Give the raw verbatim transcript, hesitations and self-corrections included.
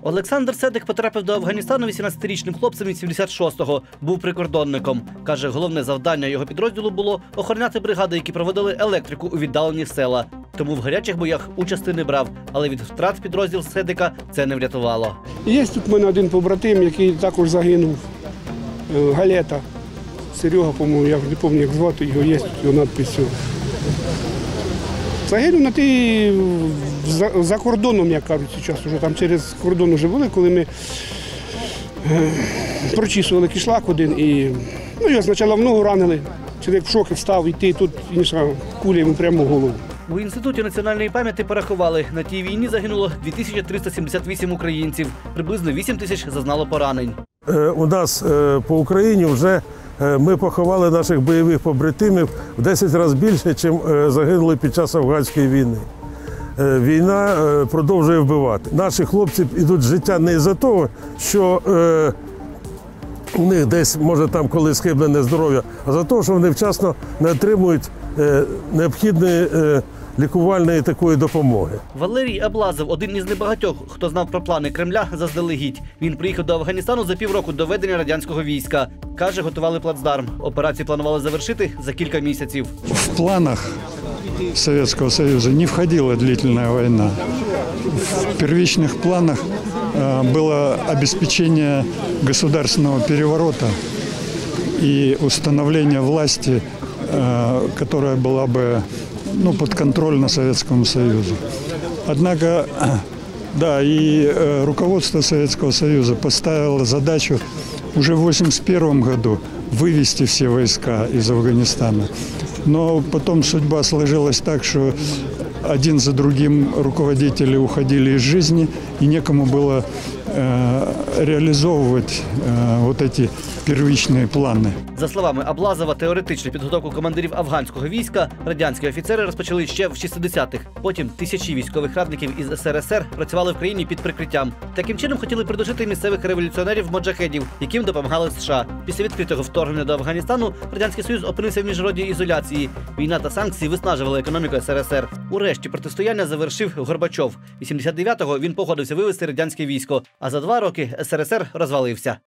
Олександр Седик потрапив до Афганістану вісімнадцятирічним хлопцем із сімдесят шостого. Був прикордонником. Каже, головне завдання його підрозділу було охороняти бригади, які проводили електрику у віддалені села. Тому в гарячих боях участі не брав. Але від втрат підрозділ Седика це не врятувало. Є тут в мене один побратим, який також загинув. Галета. Серега, по-моєму, я вже не пам'ятаю, як звати його, є тут його надпис. Загинув на ті, за, за кордоном, як кажуть зараз, уже там через кордон вже були, коли ми е, прочісували кишлак один і ну, його спочатку в ногу ранили, чоловік в шокі встав, йти тут інша куля йому прямо в голову. У Інституті національної пам'яті порахували, на тій війні загинуло дві тисячі триста сімдесят вісім українців, приблизно вісім тисяч зазнало поранень. У нас по Україні вже ми поховали наших бойових побратимів в десять разів більше, ніж загинули під час афганської війни. Війна продовжує вбивати. Наші хлопці йдуть з життя не із-за того, що у них десь, може, там колись хиблене здоров'я, а за те, що вони вчасно не отримують необхідної лікувальної такої допомоги. Валерій Аблазов – один із небагатьох, хто знав про плани Кремля заздалегідь. Він приїхав до Афганістану за півроку до введення радянського війська. Каже, готували плацдарм. Операцію планували завершити за кілька місяців. В планах Советского Союза не входила длительная война. В первичных планах было обеспечение государственного переворота и установление власти, которая была бы ну, подконтрольна Советскому Союзу. Однако, да, и руководство Советского Союза поставило задачу уже в восемьдесят первом году вывести все войска из Афганистана. Но потом судьба сложилась так, что один за другим руководители уходили из жизни, и некому было э, реализовывать э, вот эти первичные плани. За словами Аблазова, теоретичну підготовку командирів афганського війська радянські офіцери розпочали ще в шістдесятих. Потім тисячі військових радників із ес ер ес ер працювали в країні під прикриттям. Таким чином хотіли придушити місцевих революціонерів-моджахедів, яким допомагали США. Після відкритого вторгнення до Афганістану Радянський Союз опинився в міжнародній ізоляції. Війна та санкції виснажували економіку ес ер ес ер. Урешті протистояння завершив Горбачов. вісімдесят дев'ятого він погодився вивести радянське військо, а за два роки ес ер ес ер розвалився.